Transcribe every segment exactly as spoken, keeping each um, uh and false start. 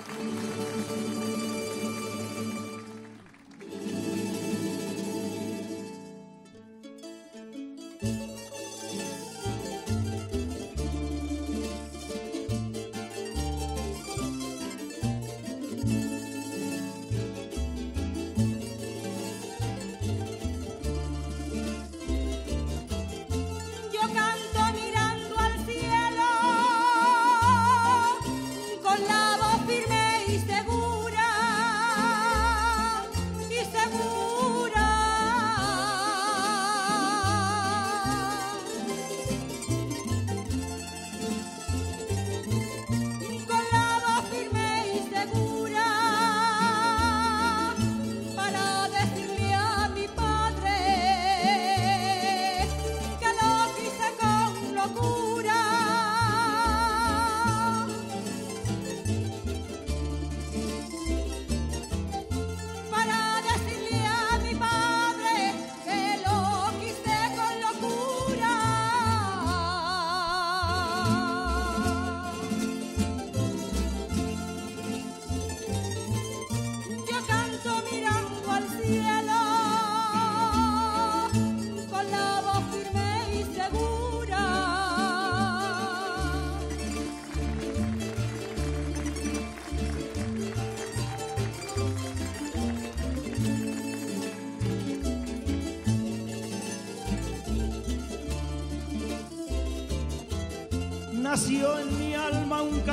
Nació en mi alma un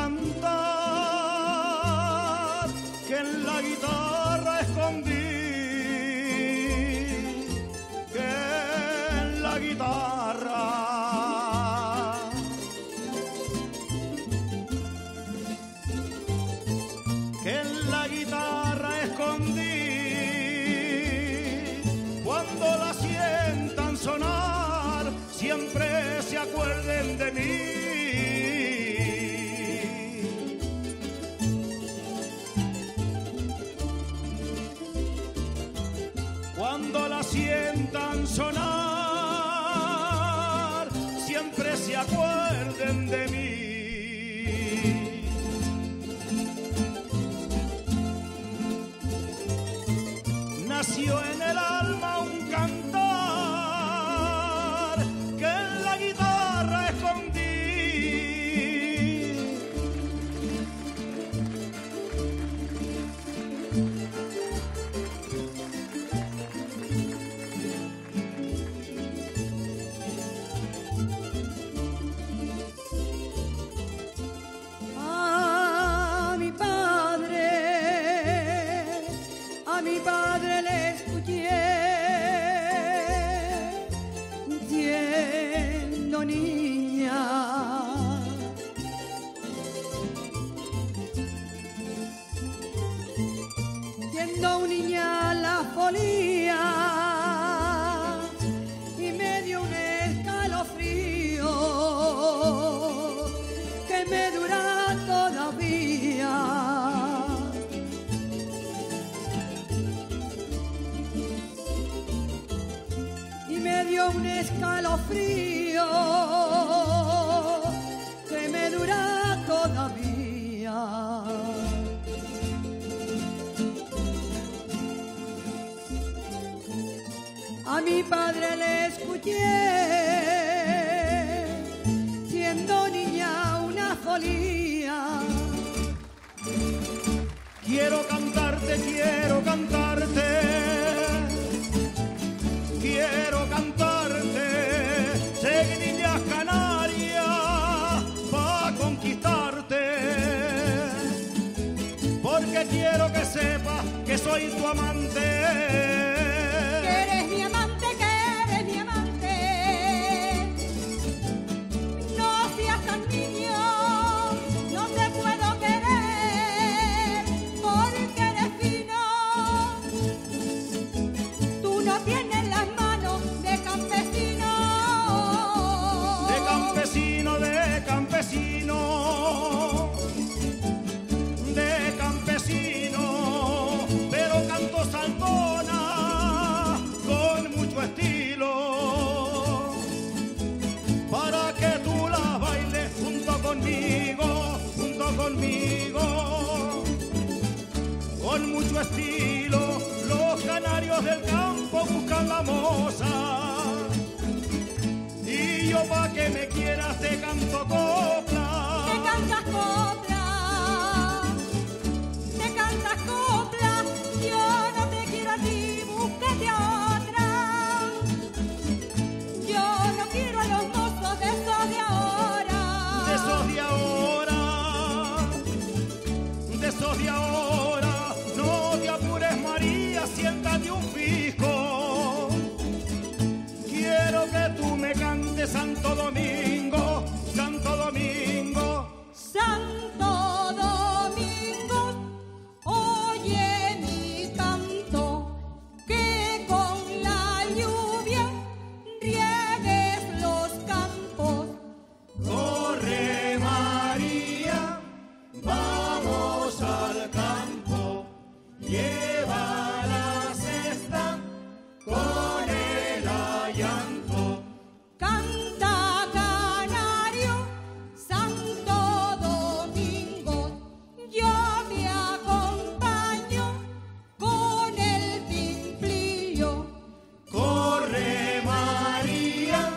cantar que en la guitarra escondí, que en la guitarra que en la guitarra escondí. Cuando la sientan sonar, siempre se acuerden de mí. Cuando la sientan sonar, siempre se acuerden de mí. Nació en el alma un cantar que en la guitarra escondí. A mi padre, a mi padre le escuché siendo niña, siendo una niña la folía, y me dio un escalofrío que me dura todavía. Me dio un escalofrío que me dura todavía. A mi padre le escuché siendo niña una folía. Quiero cantarte, quiero cantarte, quiero cantarte, seguidillas canarias pa' conquistarte, porque quiero que sepas que soy tu amante. Que eres mi amante, que eres mi amante. No seas tan niño, no te puedo querer, porque eres fino. Tú no tienes las manos de campesino. De campesino, de campesino, de campesino, pero canto saltona con con mucho estilo, los canarios del campo buscan la moza. Y yo pa' que me quieras te canto copla. Te cantas copla, te cantas copla, yo no te quiero a ti, búscate a otra. Yo no quiero a los mozos de esos de ahora. De esos de ahora, de esos de ahora, no te apures María, siéntate un fijo. Quiero que tú me cantes Santo Domingo, Santo Domingo. Santo Domingo, oye mi canto, que con la lluvia riegues los campos. Corre María, vamos al campo, lleva la cesta con el allanto. Canta canario, Santo Domingo, yo te acompaño con el timplillo. Corre María,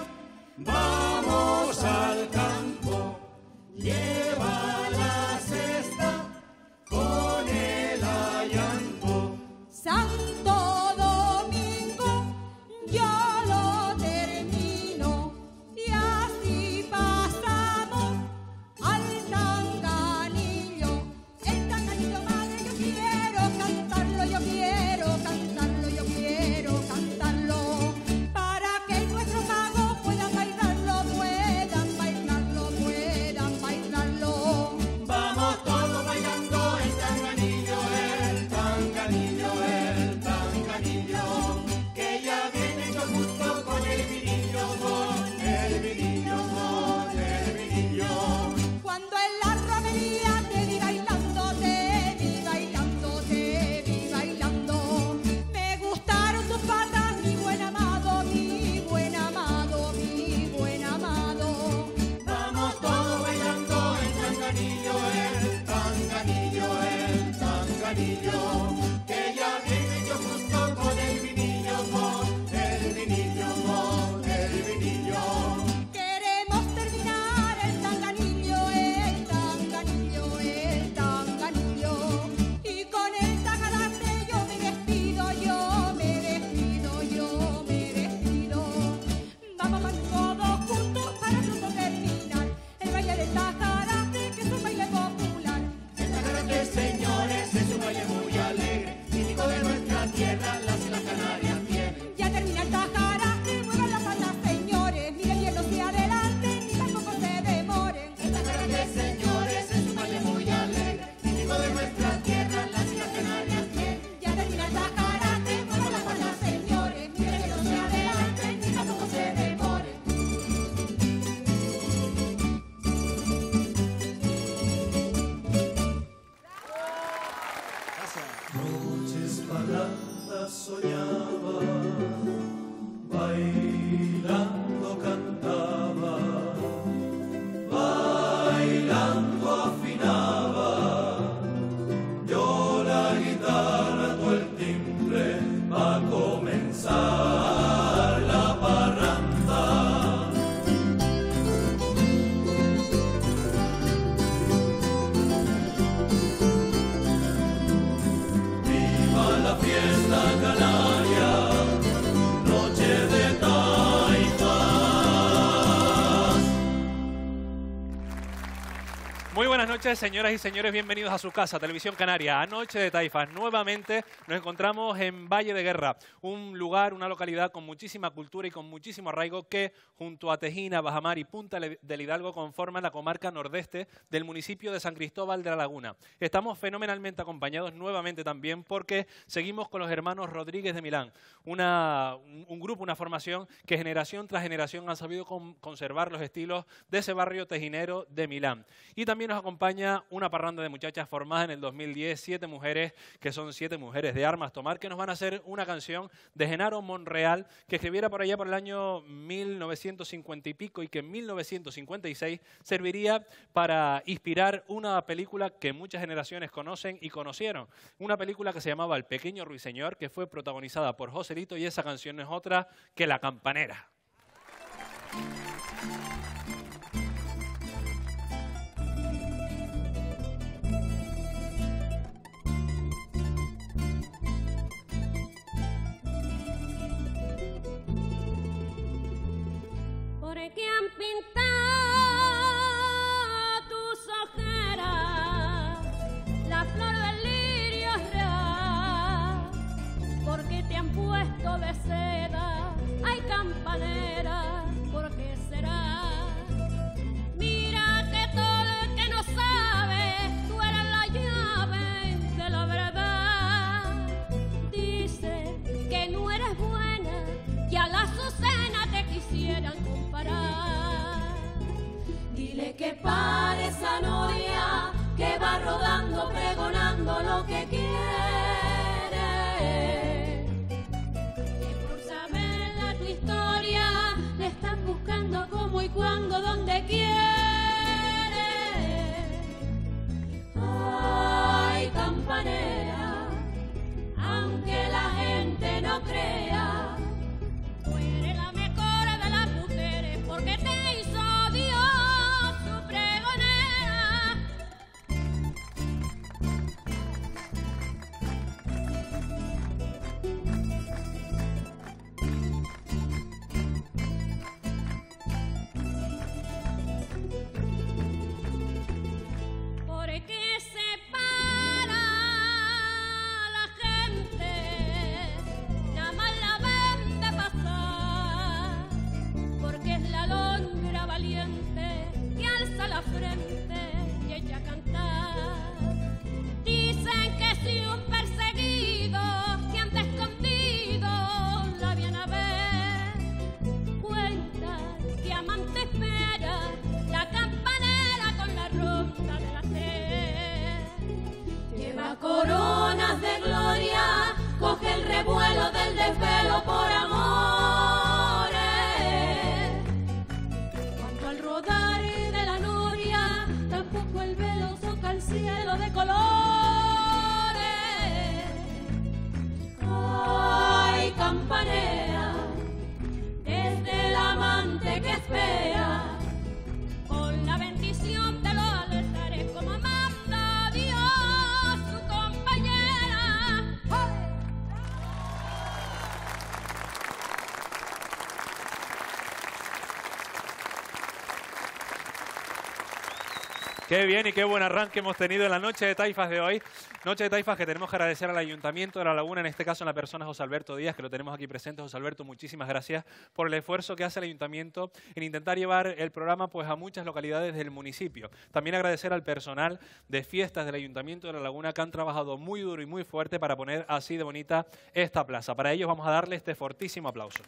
vamos al campo, lleva la cesta con el allanto. Santo Domingo, yo lo termino y así pasamos al tanganillo. El tanganillo, madre, yo quiero cantarlo, yo quiero cantarlo, yo quiero cantarlo, para que nuestros magos puedan bailarlo, puedan bailarlo, puedan bailarlo. Vamos todos bailando el tanganillo, el tanganillo, el tanganillo, que ya viene yo justo con el vinillo, con el vinillo, con el vinillo. Cuando en la romería te vi bailando, te vi bailando, te vi bailando. Me gustaron tus patas, mi buen amado, mi buen amado, mi buen amado. Vamos todos bailando el tanganillo, el tanganillo, el tanganillo, que ya viene yo justo con el vinillo, con el vinillo, con el vinillo. Queremos terminar el tanganillo, el tanganillo, el tanganillo. Y con el tagarate yo me despido, yo me despido, yo me despido. Vamos van todos juntos para pronto terminar el baile del tagarate, que es un baile popular. El tagarate, señores, es un baile muy alegre, típico de nuestra tierra, las Islas Canarias tienen. Ya termina el tagarate, muevan las patas, señores. Miren bien hacia adelante, ni tampoco se demoren. El tagarate, señores, es un baile muy alegre, típico de nuestra tierra, las Islas Canarias tienen. Ya termina el tagarate, muevan las patas, señores. Miren bien hacia adelante, ni tampoco se demoren. Noches pagadas soñaba, bailando cantaba, bailando afinaba, yo la guitarra, tú el timbre, va a comenzar la parranda. Viva la fiesta canaria, noche de taifas. Muy buenas noches, señoras y señores, bienvenidos a su casa, Televisión Canaria. Anoche de Taifas, nuevamente nos encontramos en Valle de Guerra, un lugar, una localidad con muchísima cultura y con muchísimo arraigo que, junto a Tejina, Bajamar y Punta del Hidalgo, conforman la comarca nordeste del municipio de San Cristóbal de la Laguna. Estamos fenomenalmente acompañados nuevamente también porque seguimos con los hermanos Rodríguez de Milán, una, un, un grupo, una formación que generación tras generación han sabido con, conservar los estilos de ese barrio tejinero de Milán. Y también nos acompaña acompaña una parranda de muchachas formada en el dos mil diez, siete mujeres que son siete mujeres de armas tomar, que nos van a hacer una canción de Genaro Monreal, que escribiera por allá por el año mil novecientos cincuenta y pico y que en mil novecientos cincuenta y seis serviría para inspirar una película que muchas generaciones conocen y conocieron. Una película que se llamaba El Pequeño Ruiseñor, que fue protagonizada por Joselito, y esa canción no es otra que La Campanera. Porque han pintado tus ojeras la flor del lirio real, porque te han puesto de seda, ay campanera, ¿por qué será? Mira que todo el que no sabe, tú eres la llave de la verdad. Dice que no eres buena, que a la Azucena te quisieran comparar. Dile que pare esa noria que va rodando pregonando lo que quiere, que por saberla tu historia le están buscando cómo y cuándo, donde quiere. Ay, campanera, aunque la gente no crea, tú eres la mejor de las mujeres, porque te hizo Dios su pregonera. Porque se para la gente, nada más la ven de pasar, porque es la alondra valiente que alza la frente y echa a cantar. Dicen que si un perseguido que anda escondido la viene a ver, cuentan que amante espera la campanera con la ronda de las tres. Lleva coronas de gloria, coge el revuelo del desvelo por amores. Cuanto al rodar de la noria, tampoco el velo toca el cielo de colores. Ay, campanera, desde el amante que espera, con la bendición te lo alertaré como manda Dios su compañera. ¡Ay! Qué bien y qué buen arranque hemos tenido en la Noche de Taifas de hoy. Noche de Taifas que tenemos que agradecer al Ayuntamiento de La Laguna, en este caso en la persona de José Alberto Díaz, que lo tenemos aquí presente. José Alberto, muchísimas gracias por el esfuerzo que hace el Ayuntamiento en intentar llevar el programa pues, a muchas localidades del municipio. También agradecer al personal de fiestas del Ayuntamiento de La Laguna, que han trabajado muy duro y muy fuerte para poner así de bonita esta plaza. Para ellos vamos a darle este fortísimo aplauso.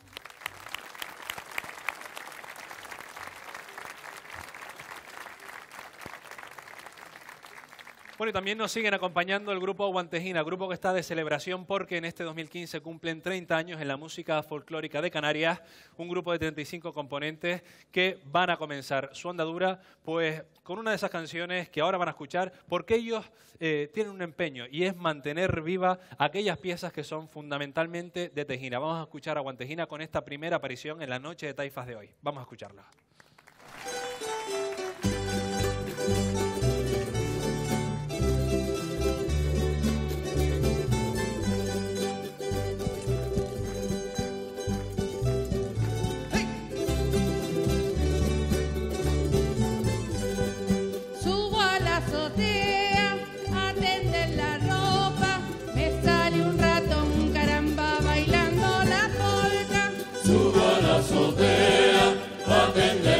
Bueno, y también nos siguen acompañando el grupo Guantejina, grupo que está de celebración porque en este dos mil quince cumplen treinta años en la música folclórica de Canarias, un grupo de treinta y cinco componentes que van a comenzar su andadura pues con una de esas canciones que ahora van a escuchar, porque ellos eh, tienen un empeño y es mantener viva aquellas piezas que son fundamentalmente de Tejina. Vamos a escuchar a Guantejina con esta primera aparición en la Noche de Taifas de hoy. Vamos a escucharla. Subo a la azotea a tender la ropa, me sale un ratón caramba bailando la polka. Subo a la azotea a tender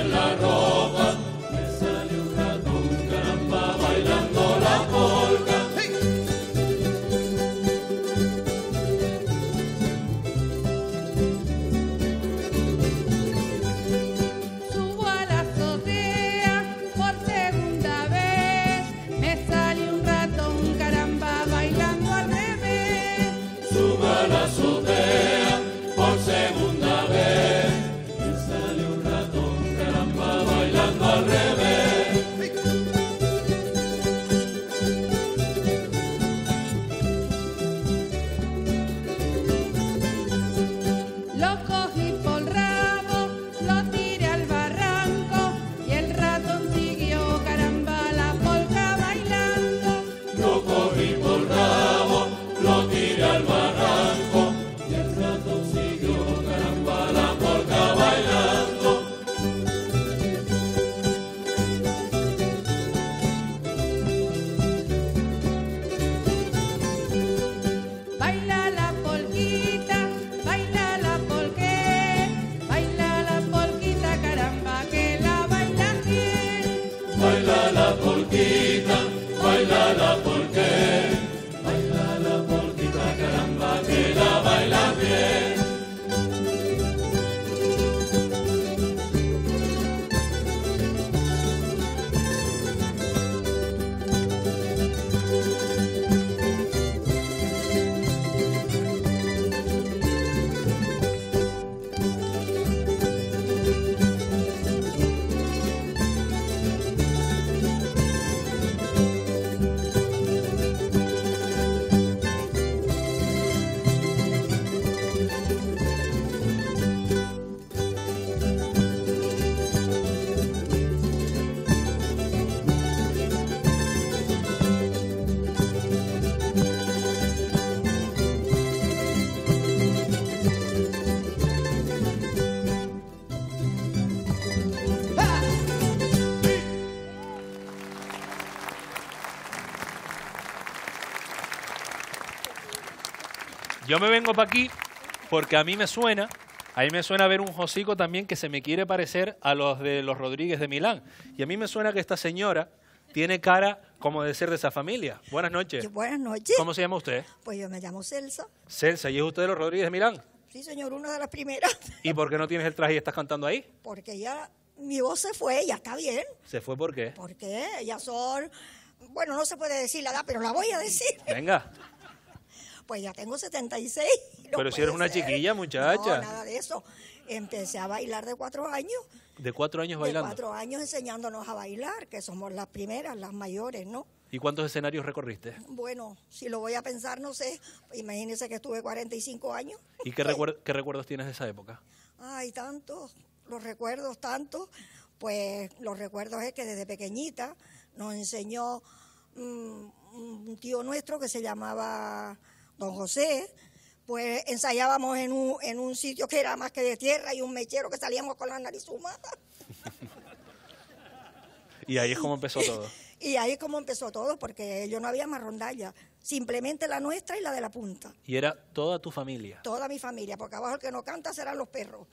Yo me vengo para aquí porque a mí me suena, a mí me suena ver un hocico también que se me quiere parecer a los de los Rodríguez de Milán. Y a mí me suena que esta señora tiene cara como de ser de esa familia. Buenas noches. Buenas noches. ¿Cómo se llama usted? Pues yo me llamo Celsa. Celsa, ¿y es usted de los Rodríguez de Milán? Sí, señor, una de las primeras. ¿Y por qué no tienes el traje y estás cantando ahí? Porque ya mi voz se fue, ya está bien. ¿Se fue por qué? Porque ya son, bueno, no se puede decir la edad, pero la voy a decir. Venga. Pues ya tengo setenta y seis. No Pero si eres puede una ser. chiquilla, muchacha. No, nada de eso. Empecé a bailar de cuatro años. ¿De cuatro años De bailando? cuatro años enseñándonos a bailar, que somos las primeras, las mayores, ¿no? ¿Y cuántos escenarios recorriste? Bueno, si lo voy a pensar, no sé. Imagínense que estuve cuarenta y cinco años. ¿Y qué, recuer- qué recuerdos tienes de esa época? Ay, tantos, los recuerdos tantos. Pues los recuerdos es que desde pequeñita nos enseñó um, un tío nuestro que se llamaba Don José. Pues ensayábamos en un, en un sitio que era más que de tierra y un mechero que salíamos con la nariz humada. Y ahí es como empezó todo. Y ahí es como empezó todo, porque yo no había más rondalla, simplemente la nuestra y la de la punta. Y era toda tu familia. Toda mi familia, porque abajo el que no canta serán los perros.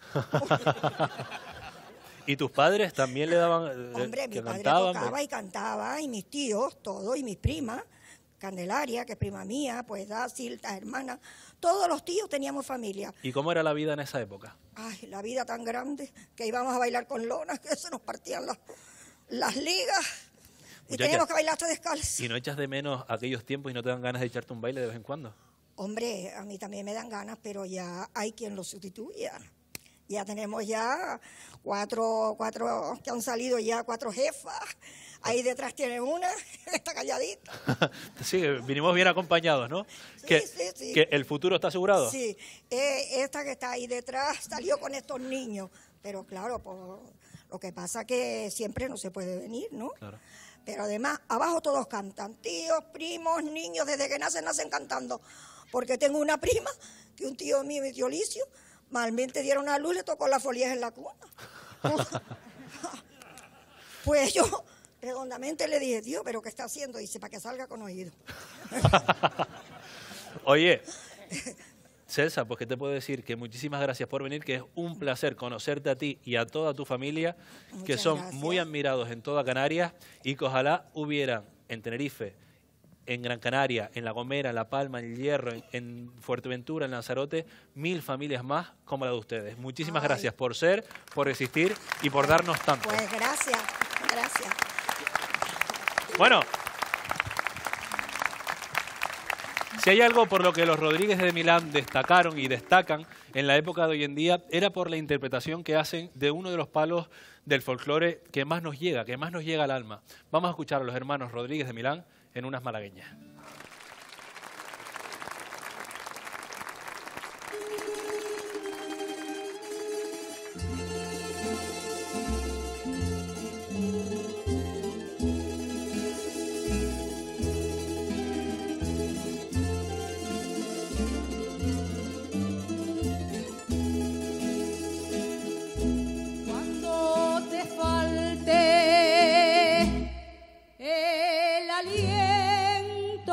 ¿Y tus padres también le daban, eh, Hombre, mi que padre cantaban? tocaba y cantaba, y mis tíos, todos, y mis primas, Candelaria, que es prima mía, pues Dácil, las hermanas, todos los tíos teníamos familia. ¿Y cómo era la vida en esa época? Ay, la vida tan grande, que íbamos a bailar con lonas, que se nos partían las, las ligas, y Muchacha, teníamos que bailar hasta descalzos. ¿Y no echas de menos aquellos tiempos y no te dan ganas de echarte un baile de vez en cuando? Hombre, a mí también me dan ganas, pero ya hay quien lo sustituya. Ya tenemos ya cuatro, cuatro que han salido ya, cuatro jefas. Ahí detrás tiene una, está calladita. Sí, vinimos bien acompañados, ¿no? Sí, que, sí, sí. que el futuro está asegurado. Sí, eh, esta que está ahí detrás salió con estos niños. Pero claro, por, lo que pasa que siempre no se puede venir, ¿no? Claro. Pero además, abajo todos cantan. Tíos, primos, niños, desde que nacen, nacen cantando. Porque tengo una prima, que un tío mío, mi tío Licio, malmente dieron a luz, le tocó la folía en la cuna. Pues yo redondamente le dije, tío, ¿pero qué está haciendo? Dice, para que salga con oído. Oye, Celsa, pues qué te puedo decir, que muchísimas gracias por venir, que es un placer conocerte a ti y a toda tu familia, que Muchas son gracias. muy admirados en toda Canarias y que ojalá hubieran en Tenerife, en Gran Canaria, en La Gomera, en La Palma, en El Hierro, en, en Fuerteventura, en Lanzarote, mil familias más como la de ustedes. Muchísimas Ay. gracias por ser, por existir y por darnos tanto. Pues gracias, gracias. Bueno, si hay algo por lo que los Rodríguez de Milán destacaron y destacan en la época de hoy en día, era por la interpretación que hacen de uno de los palos del folclore que más nos llega, que más nos llega al alma. Vamos a escuchar a los hermanos Rodríguez de Milán en unas malagueñas. Cuando te falte el aliento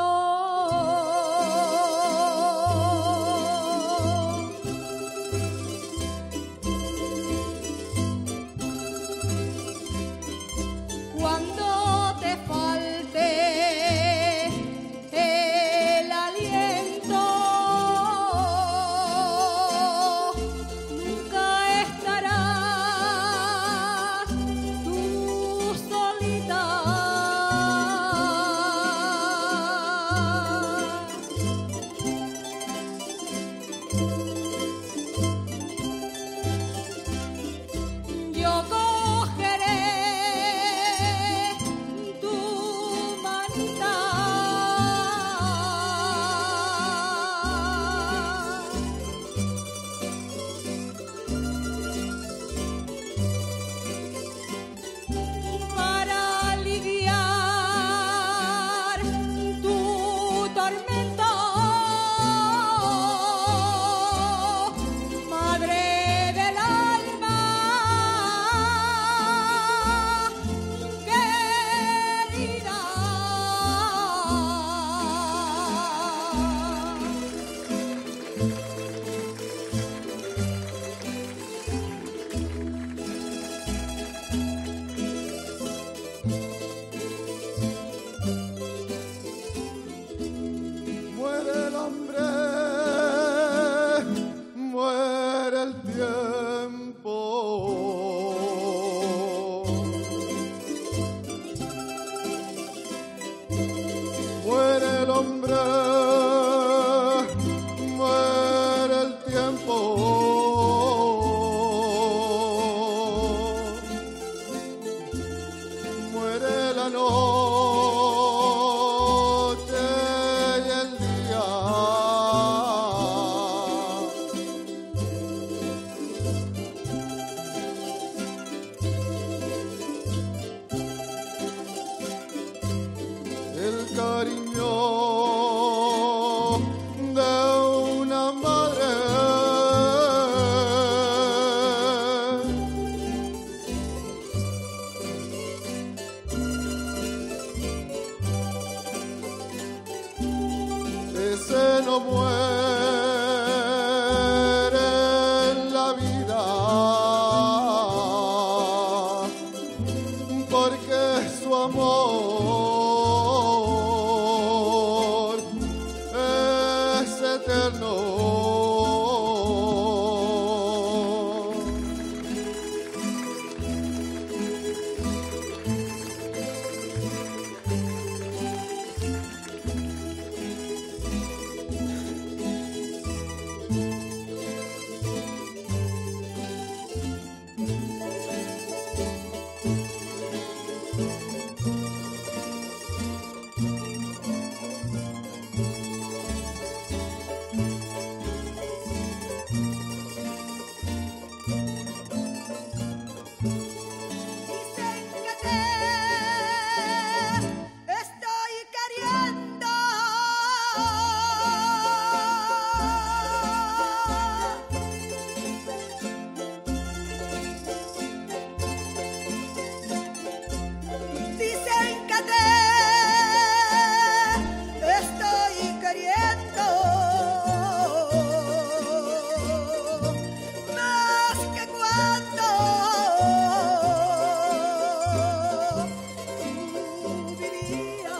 hambre, muere el tiempo. Muere el hombre, muere el tiempo. Muere la noche y el día. El cariño de una madre ese no muere en la vida, porque su amor es eterno. Dicen que te estoy queriendo. Dicen que te estoy queriendo. Más que cuando tú vivías.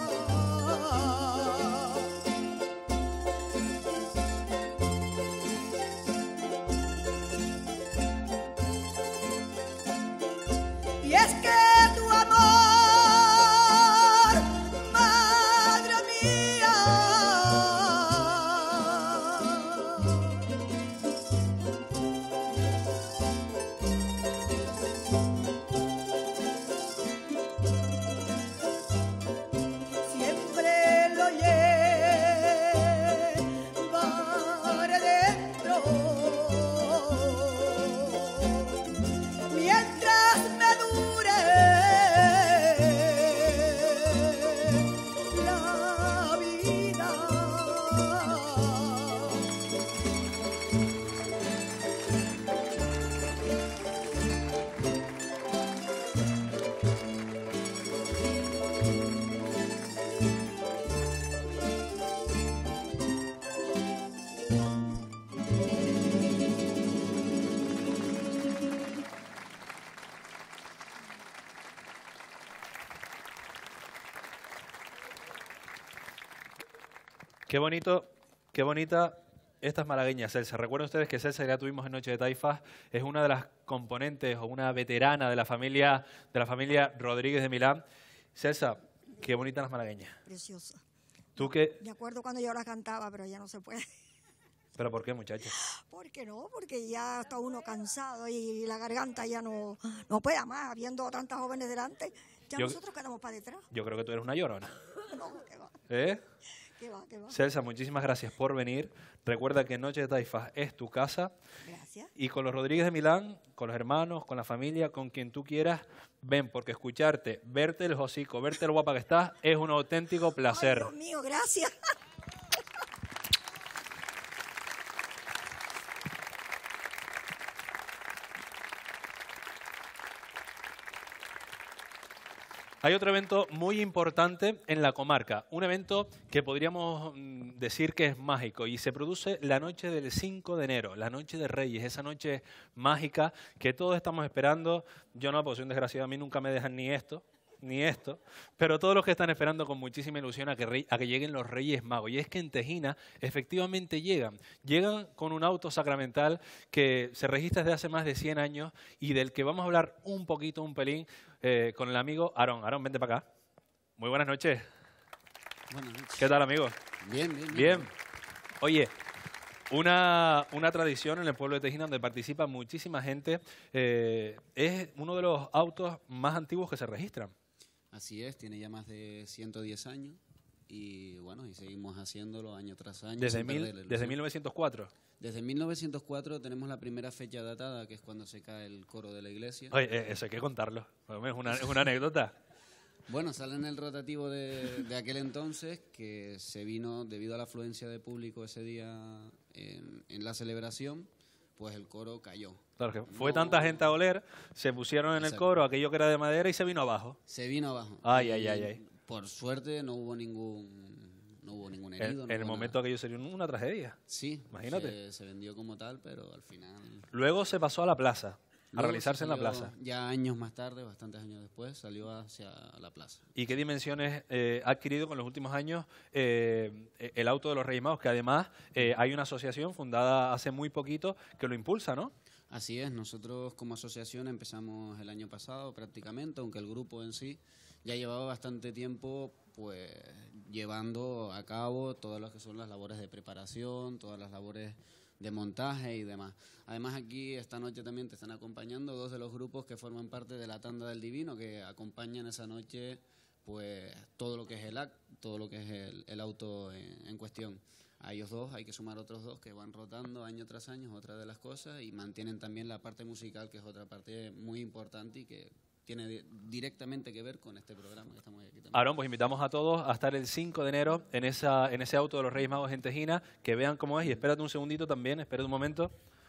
Y es que tu amor, madre mía, siempre lo llevaré dentro. Mientras me dure la vida. Qué bonito, qué bonita estas malagueñas, Celsa. Recuerden ustedes que Celsa, que ya tuvimos en Noche de Taifas, es una de las componentes o una veterana de la familia, de la familia Rodríguez de Milán. Celsa, qué bonitas las malagueñas. Preciosa. ¿Tú qué? Me acuerdo cuando yo la cantaba, pero ya no se puede. ¿Pero por qué, muchacha? ¿Por qué no? Porque ya está uno cansado y la garganta ya no, no puede más, habiendo tantas jóvenes delante, ya Yo- nosotros quedamos para detrás. Yo creo que tú eres una llorona. No, que va, ¿Eh? que va, que va. Celsa, muchísimas gracias por venir. Recuerda que Noche de Taifas es tu casa. Gracias. Y con los Rodríguez de Milán, con los hermanos, con la familia, con quien tú quieras, ven, porque escucharte, verte el hocico, verte el guapa que estás, es un auténtico placer. Ay, Dios mío, gracias. Hay otro evento muy importante en la comarca, un evento que podríamos mm, decir que es mágico y se produce la noche del cinco de enero, la noche de Reyes, esa noche mágica que todos estamos esperando. Yo no, porque soy un desgraciado, a mí nunca me dejan ni esto, ni esto, pero todos los que están esperando con muchísima ilusión a que, rey, a que lleguen los Reyes Magos. Y es que en Tejina efectivamente llegan. Llegan con un auto sacramental que se registra desde hace más de cien años y del que vamos a hablar un poquito, un pelín, eh, con el amigo Aarón. Aarón, vente para acá. Muy buenas noches. Buenas noches. ¿Qué tal, amigo? Bien, bien, bien. Bien. Oye, una, una tradición en el pueblo de Tejina donde participa muchísima gente. Eh, es uno de los autos más antiguos que se registran. Así es, tiene ya más de ciento diez años y bueno, y seguimos haciéndolo año tras año. Desde, sin mil, perder la desde ilusión. mil novecientos cuatro. Desde mil novecientos cuatro tenemos la primera fecha datada, que es cuando se cae el coro de la iglesia. Oye, eh, eso hay que contarlo. Es una, es una anécdota. Bueno, sale en el rotativo de, de aquel entonces, que se vino debido a la afluencia de público ese día en, en la celebración, pues el coro cayó. Claro que fue No- tanta gente a oler, se pusieron en el Exacto. coro, aquello que era de madera y se vino abajo. Se vino abajo. Ay, Y, ay, ay, ay. Por suerte no hubo ningún, no hubo ningún En, herido. en no el hubo momento nada. aquello sería una tragedia. Sí, Imagínate. Se, se vendió como tal, pero al final... Luego se pasó a la plaza, a Luego realizarse en la salió plaza. Ya años más tarde, bastantes años después, salió hacia la plaza. ¿Y qué dimensiones eh, ha adquirido con los últimos años eh, el auto de los Reyes Magos? Que además eh, hay una asociación fundada hace muy poquito que lo impulsa, ¿no? Así es, nosotros como asociación empezamos el año pasado prácticamente, aunque el grupo en sí ya llevaba bastante tiempo pues llevando a cabo todas las que son las labores de preparación, todas las labores de montaje y demás. Además aquí esta noche también te están acompañando dos de los grupos que forman parte de la Tanda del Divino, que acompañan esa noche pues todo lo que es el acto, todo lo que es el, el auto en, en cuestión. A ellos dos hay que sumar otros dos que van rotando año tras año, otra de las cosas, y mantienen también la parte musical, que es otra parte muy importante y que tiene di- directamente que ver con este programa que estamos aquí también. Aarón, pues invitamos a todos a estar el cinco de enero en, esa, en ese auto de los Reyes Magos en Tejina, que vean cómo es. Y espérate un segundito también, espérate un momento,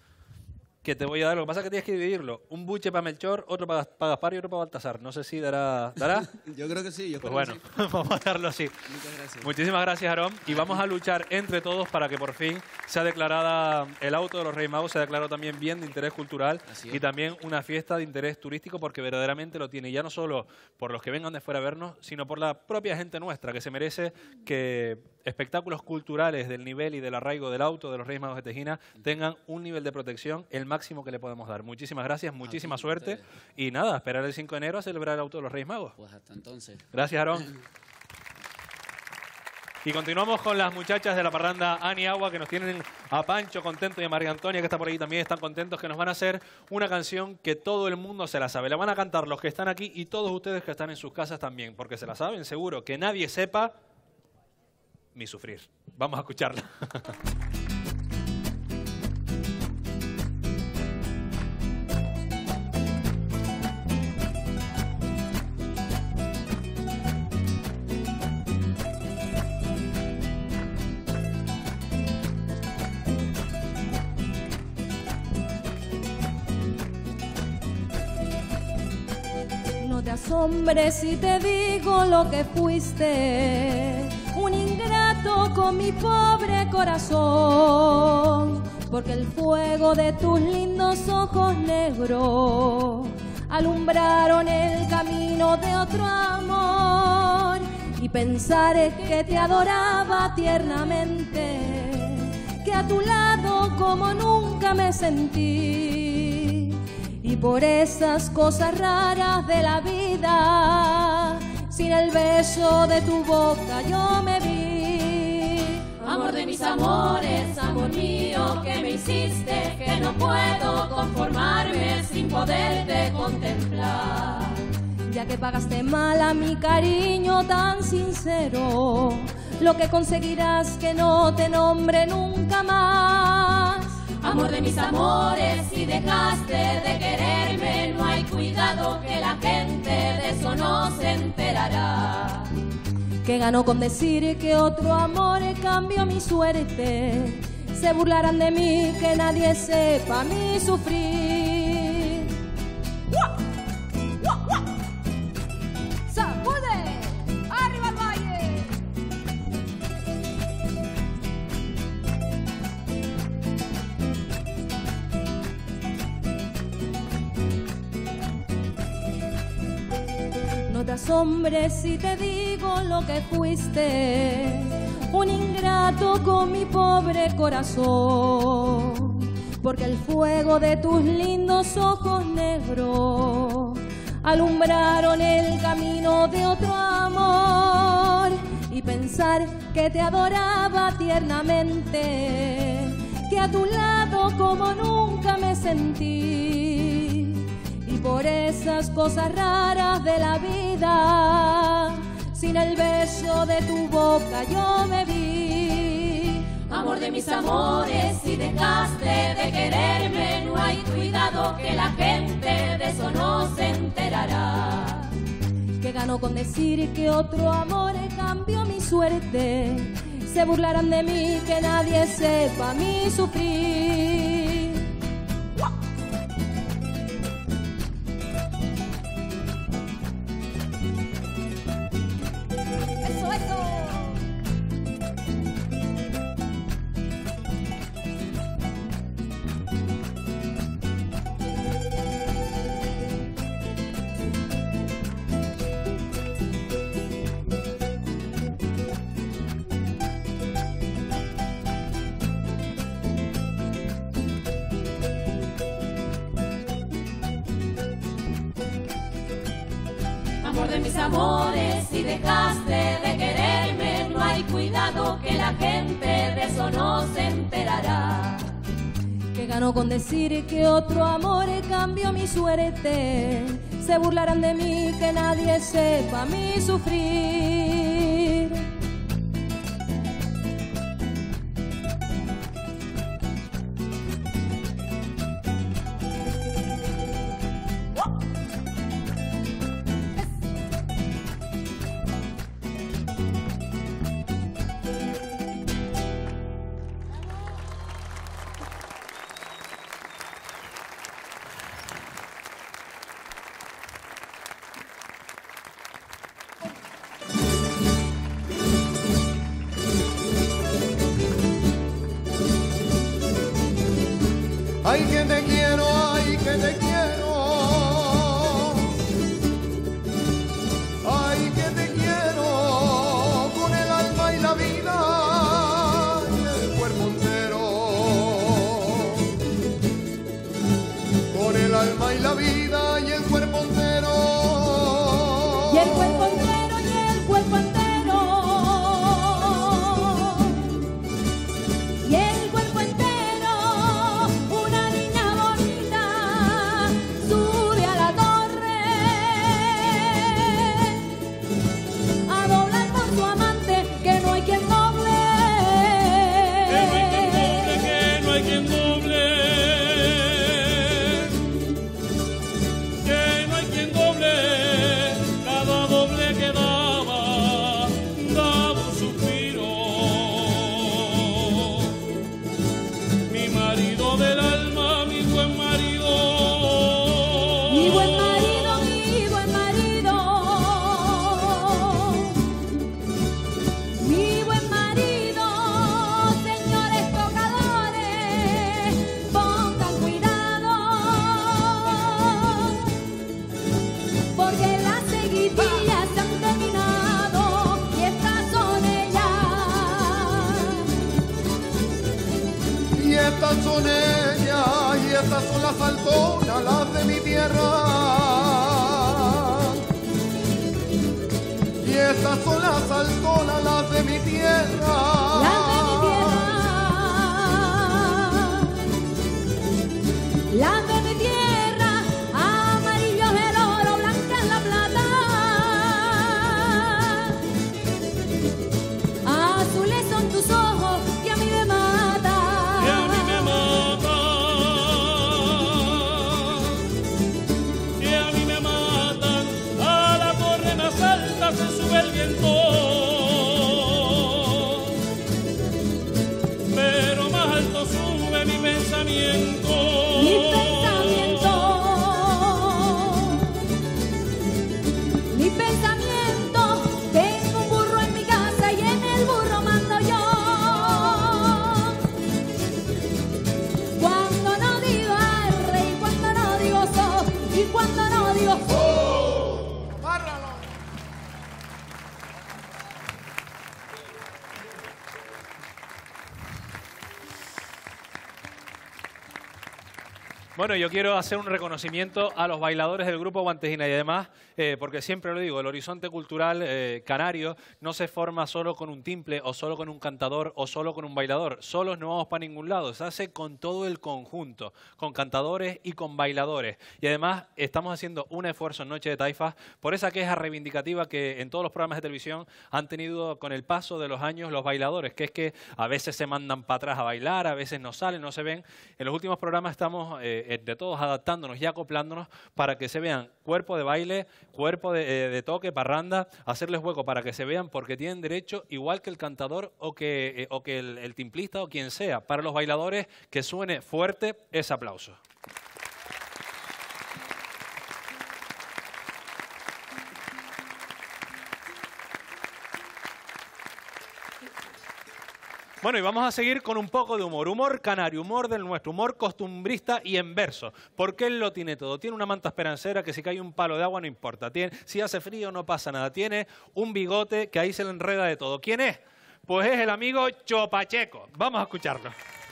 que te voy a dar. Lo que pasa es que tienes que dividirlo. Un buche para Melchor, otro para, para Gaspar y otro para Baltasar. No sé si dará... ¿Dará? Yo creo que sí, yo Pues creo bueno, que sí. vamos a darlo así. Muchas gracias. Muchísimas gracias, Aarón. Y vamos a luchar entre todos para que por fin sea declarada el auto de los Reyes Magos, sea declarado también bien de interés cultural Así es. y también una fiesta de interés turístico, porque verdaderamente lo tiene, ya no solo por los que vengan de fuera a vernos, sino por la propia gente nuestra, que se merece que espectáculos culturales del nivel y del arraigo del auto de los Reyes Magos de Tejina tengan un nivel de protección el máximo que le podemos dar. Muchísimas gracias, muchísima ti, suerte. ustedes. Y nada, esperar el cinco de enero a celebrar el auto de los Reyes Magos. Pues hasta entonces. Gracias, Aarón. Y continuamos con las muchachas de la parranda Ani Agua, que nos tienen a Pancho contento y a María Antonia, que está por ahí también, están contentos, que nos van a hacer una canción que todo el mundo se la sabe. La van a cantar los que están aquí y todos ustedes que están en sus casas también, porque se la saben seguro. Que nadie sepa mi sufrir. Vamos a escucharla. No te asombres si te digo lo que fuiste, un ingrato con mi pobre corazón, porque el fuego de tus lindos ojos negros alumbraron el camino de otro amor, y pensar que te adoraba tiernamente, que a tu lado como nunca me sentí. Y por esas cosas raras de la vida, sin el beso de tu boca yo me vi. Amor de mis amores, amor mío, que me hiciste, que no puedo conformarme sin poderte contemplar. Ya que pagaste mal a mi cariño tan sincero, lo que conseguirás que no te nombre nunca más. Amor de mis amores, si dejaste de quererme, no hay cuidado que la gente de eso no se enterará. Que ganó con decir que otro amor cambió mi suerte, se burlarán de mí, que nadie sepa mi sufrir. ¡Guau! ¡Guau, guau! ¡Sacude! ¡Arriba el valle! No no te asombres si te digo lo que fuiste, un ingrato con mi pobre corazón, porque el fuego de tus lindos ojos negros alumbraron el camino de otro amor, y pensar que te adoraba tiernamente, que a tu lado como nunca me sentí, y por esas cosas raras de la vida, sin el beso de tu boca yo me vi. Amor de mis amores, si dejaste de quererme, no hay cuidado que la gente de eso no se enterará. Que ganó con decir que otro amor cambió mi suerte, se burlarán de mí, que nadie sepa mi sufrir. Eso, eso. Amor de mis amores, si dejaste de quererme, no hay cuidado que la gente de eso no se enterará. Que ganó con decir que otro amor cambió mi suerte, se burlarán de mí, que nadie sepa mi sufrir. Ay, que te quiero, ay, que te quiero. Ay, que te quiero con el alma y la vida y el cuerpo entero. Con el alma y la vida y el cuerpo entero. Y el cuerpo entero, y el cuerpo entero. Y el cuerpo entero, una niña bonita sube a la torre a doblar por su amante, que no hay quien doble. Que no hay quien doble, que no hay quien doble. Que no hay quien doble. Cada doble que daba, daba un suspiro. Mi marido del alma, mi buen marido. Mi buen marido, mi buen marido. Mi buen marido, señores tocadores, pongan cuidado, porque las seguidillas se han terminado y estas son ellas. Y estas son ellas, y estas son las saltonas, las de mi tierra. Y estas son las saltonas, las de mi tierra. Las de mi tierra, las de mi tierra, amarillo es el oro, blanca es la plata, azules son tus ojos que a mí me matan. Que a mí me mata, que a mí me matan, a la torre más alta se sube el viento. Bueno, yo quiero hacer un reconocimiento a los bailadores del Grupo Guantejina y además, eh, porque siempre lo digo, el horizonte cultural eh, canario no se forma solo con un timple o solo con un cantador o solo con un bailador. Solos no vamos para ningún lado, se hace con todo el conjunto, con cantadores y con bailadores. Y además estamos haciendo un esfuerzo en Noche de Taifas por esa queja reivindicativa que en todos los programas de televisión han tenido con el paso de los años los bailadores, que es que a veces se mandan para atrás a bailar, a veces no salen, no se ven. En los últimos programas estamos... Eh, de todos adaptándonos y acoplándonos para que se vean cuerpo de baile, cuerpo de, de toque, parranda, hacerles hueco para que se vean porque tienen derecho, igual que el cantador o que, eh, o que el, el timplista o quien sea. Para los bailadores, que suene fuerte ese aplauso. Bueno, y vamos a seguir con un poco de humor. Humor canario, humor del nuestro, humor costumbrista y en verso. Porque él lo tiene todo. Tiene una manta esperancera que si cae un palo de agua no importa. Tiene, si hace frío no pasa nada. Tiene un bigote que ahí se le enreda de todo. ¿Quién es? Pues es el amigo Chopacheco. Vamos a escucharlo.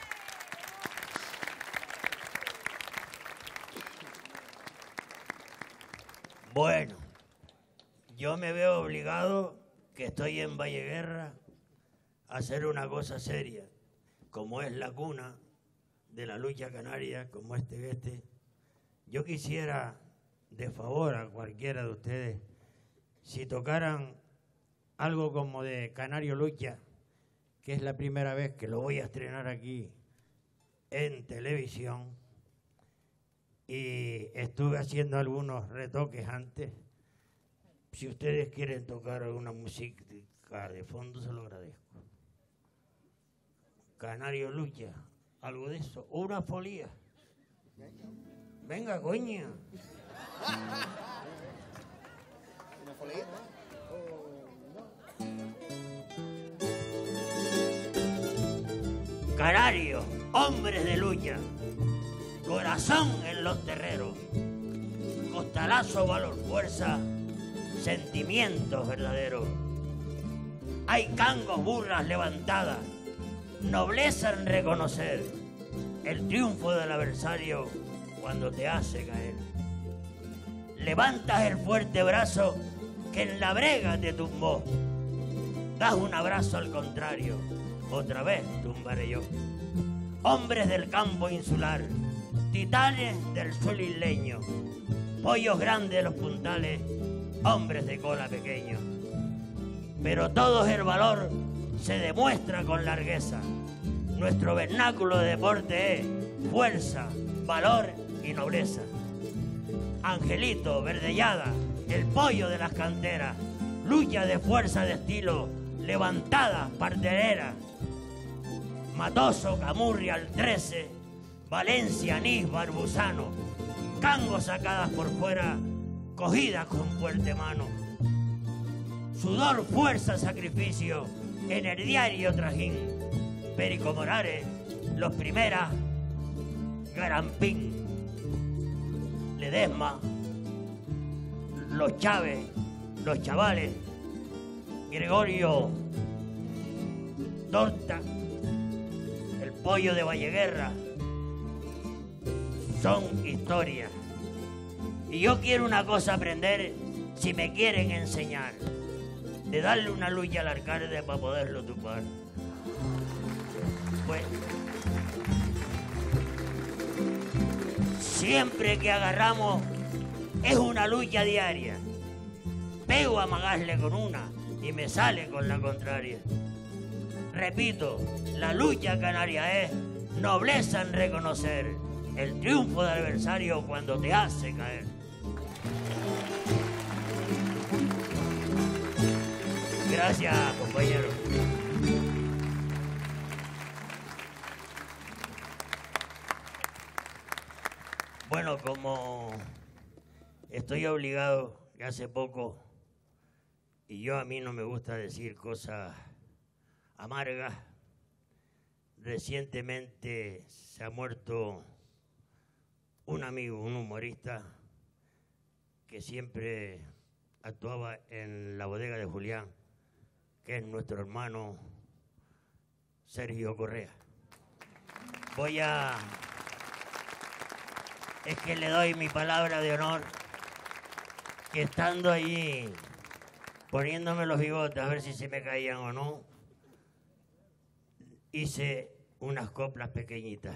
Bueno, yo me veo obligado, que estoy en Valleguerra, hacer una cosa seria, como es la cuna de la lucha canaria, como este este. Yo quisiera, de favor a cualquiera de ustedes, si tocaran algo como de Canario Lucha, que es la primera vez que lo voy a estrenar aquí en televisión, y estuve haciendo algunos retoques antes. Si ustedes quieren tocar alguna música de fondo, se lo agradezco. Canario Lucha, algo de eso, o una folía. Venga, coña. ¿Una folía? Canario, hombres de lucha, corazón en los terreros, costalazo, valor, fuerza, sentimientos verdaderos. Hay cangos, burras levantadas, nobleza en reconocer el triunfo del adversario cuando te hace caer. Levantas el fuerte brazo que en la brega te tumbó. Das un abrazo al contrario, otra vez tumbaré yo. Hombres del campo insular, titanes del suelo isleño, pollos grandes de los puntales, hombres de cola pequeño. Pero todo el valor se demuestra con largueza. Nuestro vernáculo de deporte es fuerza, valor y nobleza. Angelito, Verdellada, el pollo de las canteras, lucha de fuerza de estilo, levantada, parterera. Matoso, Camurria, al trece, Valencia, Anís, Barbusano, cangos sacadas por fuera, cogidas con fuerte mano. Sudor, fuerza, sacrificio, en el diario trajín. Perico Morales, los primeras, Garampín, Ledesma, los Chávez, los chavales, Gregorio, Torta, el pollo de Valleguerra, son historias. Y yo quiero una cosa aprender, si me quieren enseñar, de darle una lucha al alcalde para poderlo tupar. Pues, siempre que agarramos es una lucha diaria. Pego a amagarle con una y me sale con la contraria. Repito, la lucha canaria es nobleza en reconocer el triunfo del adversario cuando te hace caer. Gracias, compañero. Bueno, como estoy obligado, que hace poco, y yo a mí no me gusta decir cosas amargas, recientemente se ha muerto un amigo, un humorista, que siempre actuaba en la bodega de Julián, que es nuestro hermano Sergio Correa. Voy a, es que le doy mi palabra de honor que estando allí poniéndome los bigotes a ver si se me caían o no, hice unas coplas pequeñitas.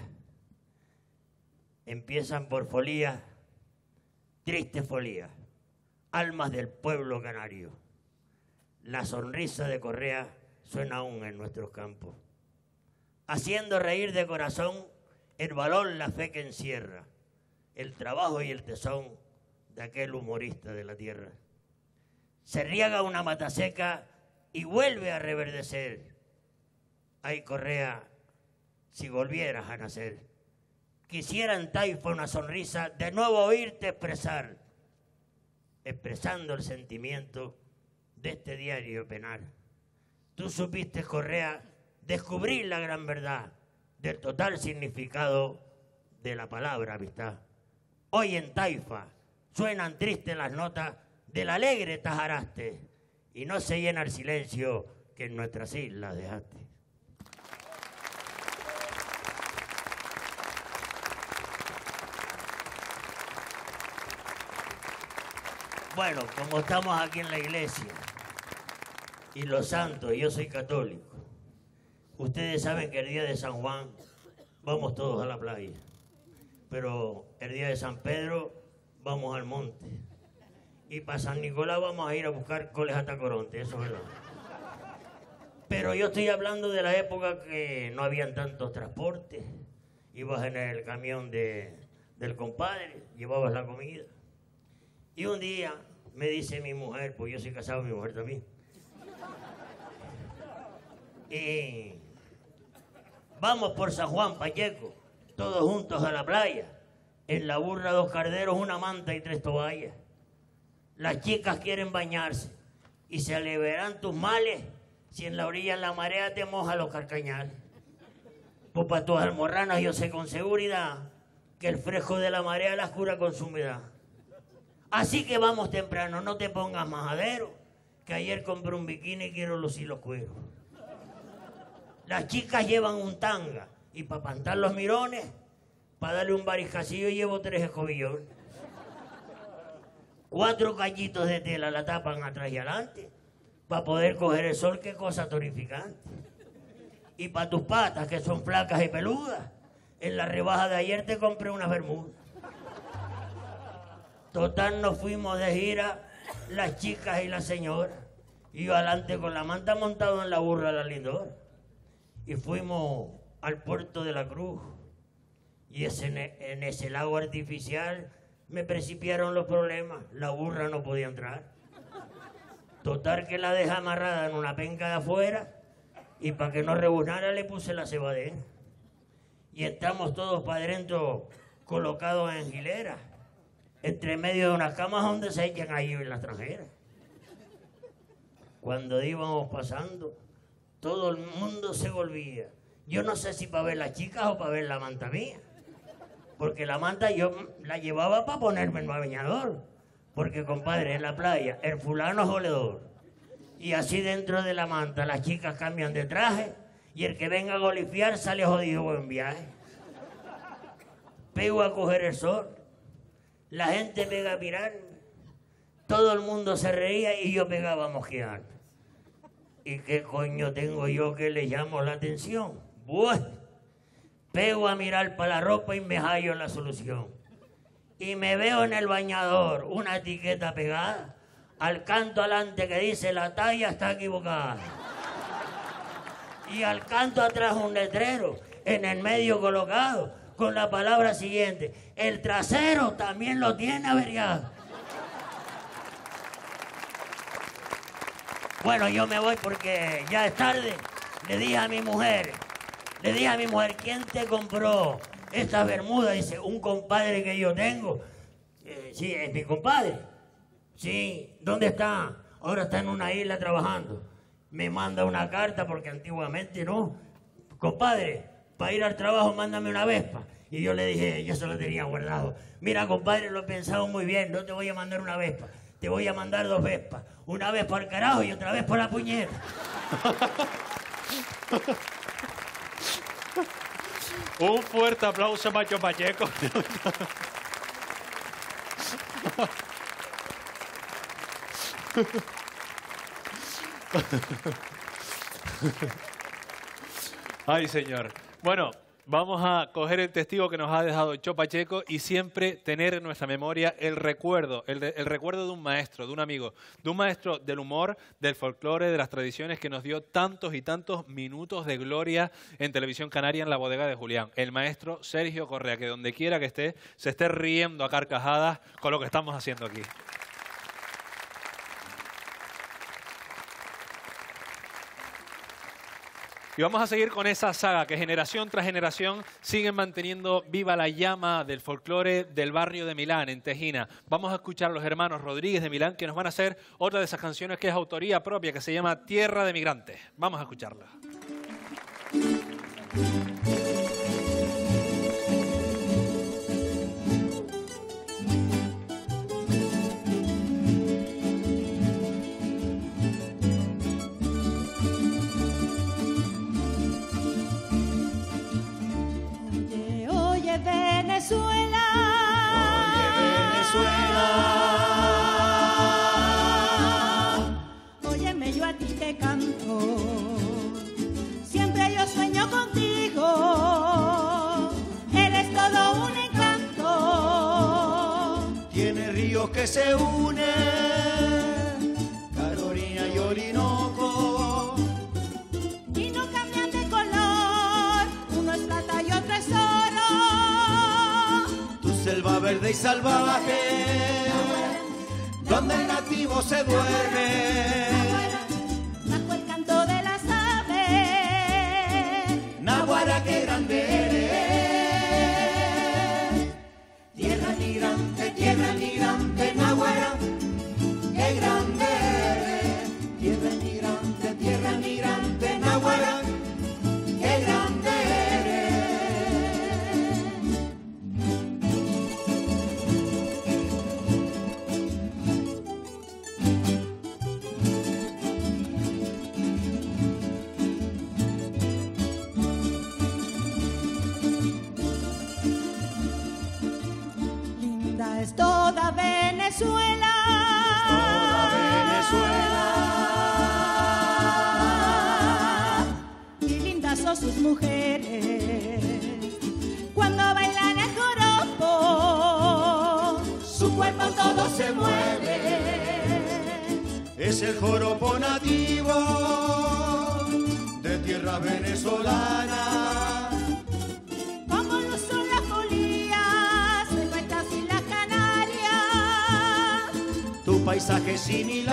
Empiezan por folía, triste folía, almas del pueblo canario. La sonrisa de Correa suena aún en nuestros campos, haciendo reír de corazón el valor, la fe que encierra, el trabajo y el tesón de aquel humorista de la tierra. Se riega una mata seca y vuelve a reverdecer. Ay, Correa, si volvieras a nacer, quisiera en Taifa una sonrisa, de nuevo oírte expresar, expresando el sentimiento de este diario penal. Tú supiste, Correa, descubrir la gran verdad del total significado de la palabra amistad. Hoy en Taifa suenan tristes las notas del alegre Tajaraste y no se llena el silencio que en nuestras islas dejaste. Bueno, como estamos aquí en la iglesia y los santos, yo soy católico, ustedes saben que el día de San Juan vamos todos a la playa, pero el día de San Pedro vamos al monte. Y para San Nicolás vamos a ir a buscar coles hasta Coronte, eso es verdad. Pero yo estoy hablando de la época que no habían tantos transportes. Ibas en el camión de, del compadre, llevabas la comida. Y un día me dice mi mujer, pues yo soy casado, mi mujer también. Y vamos por San Juan, Pacheco, todos juntos a la playa. En la burra dos carderos, una manta y tres toallas. Las chicas quieren bañarse y se aliviarán tus males si en la orilla en la marea te moja los carcañales. Pues para tus almorranas yo sé con seguridad que el fresco de la marea las cura con su humedad. Así que vamos temprano, no te pongas majadero, que ayer compré un bikini y quiero lucir los cueros. Las chicas llevan un tanga y para pantar los mirones, para darle un bariscacillo llevo tres escobillones. Cuatro callitos de tela la tapan atrás y adelante para poder coger el sol, qué cosa tonificante. Y para tus patas, que son flacas y peludas, en la rebaja de ayer te compré unas bermudas. Total, nos fuimos de gira, las chicas y la señora, y yo adelante con la manta montado en la burra la lindora. Y fuimos al puerto de la Cruz, y ese, en ese lago artificial me precipitaron los problemas, la burra no podía entrar. Total que la dejé amarrada en una penca de afuera y para que no rebusnara le puse la cebadera. Y estamos todos para adentro colocados en hileras, entre medio de unas camas donde se echan ahí en las extranjeras. Cuando íbamos pasando, todo el mundo se volvía. Yo no sé si para ver las chicas o para ver la manta mía. Porque la manta yo la llevaba para ponerme en el bañador. Porque, compadre, en la playa, el fulano es oledor. Y así dentro de la manta las chicas cambian de traje y el que venga a golifiar sale jodido buen viaje. Pego a coger el sol, la gente pega a mirarme, todo el mundo se reía y yo pegaba a mosquear. ¿Y qué coño tengo yo que le llamo la atención? Bueno, pego a mirar para la ropa y me hallo en la solución. Y me veo en el bañador una etiqueta pegada al canto alante que dice la talla está equivocada. Y al canto atrás un letrero en el medio colocado con la palabra siguiente: el trasero también lo tiene averiado. Bueno, yo me voy porque ya es tarde. Le dije a mi mujer, le dije a mi mujer, ¿quién te compró esta bermuda? Dice, un compadre que yo tengo. Eh, sí, es mi compadre. Sí, ¿dónde está? Ahora está en una isla trabajando. Me manda una carta porque antiguamente no. Compadre, para ir al trabajo mándame una Vespa. Y yo le dije, yo se lo tenía guardado. Mira, compadre, lo he pensado muy bien, no te voy a mandar una Vespa. Te voy a mandar dos Vespas. Una vez por el carajo y otra vez por la puñeta. Un fuerte aplauso a Macho Pacheco. Ay, señor. Bueno, vamos a coger el testigo que nos ha dejado Cho Pacheco y siempre tener en nuestra memoria el recuerdo, el, de, el recuerdo de un maestro, de un amigo, de un maestro del humor, del folclore, de las tradiciones, que nos dio tantos y tantos minutos de gloria en Televisión Canaria en la bodega de Julián. El maestro Sergio Correa, que donde quiera que esté, se esté riendo a carcajadas con lo que estamos haciendo aquí. Y vamos a seguir con esa saga que generación tras generación siguen manteniendo viva la llama del folclore del barrio de Milán, en Tejina. Vamos a escuchar a los hermanos Rodríguez de Milán, que nos van a hacer otra de esas canciones que es autoría propia, que se llama Tierra de Migrantes. Vamos a escucharla. Venezuela, Oye, Venezuela, óyeme, yo a ti te canto, siempre yo sueño contigo, eres todo un encanto. Tiene ríos que se unen, Carolina y Orinoco, Y no cambian de color, uno es plata y otro es oro. selva verde y salvaje, donde el nativo se duerme. Bajo el canto de las aves, Naguará, qué grande eres. Tierra migrante, tierra migrante, Naguará, qué grande eres. Tierra migrante, tierra migrante, Naguará, qué grande eres. es toda Venezuela. Toda Venezuela. Y lindas son sus mujeres cuando bailan el joropo. Su cuerpo todo se mueve. Es el joropo nativo de tierra venezolana. Como lo son las polillas de nuestras Islas Canarias. Tu paisaje similar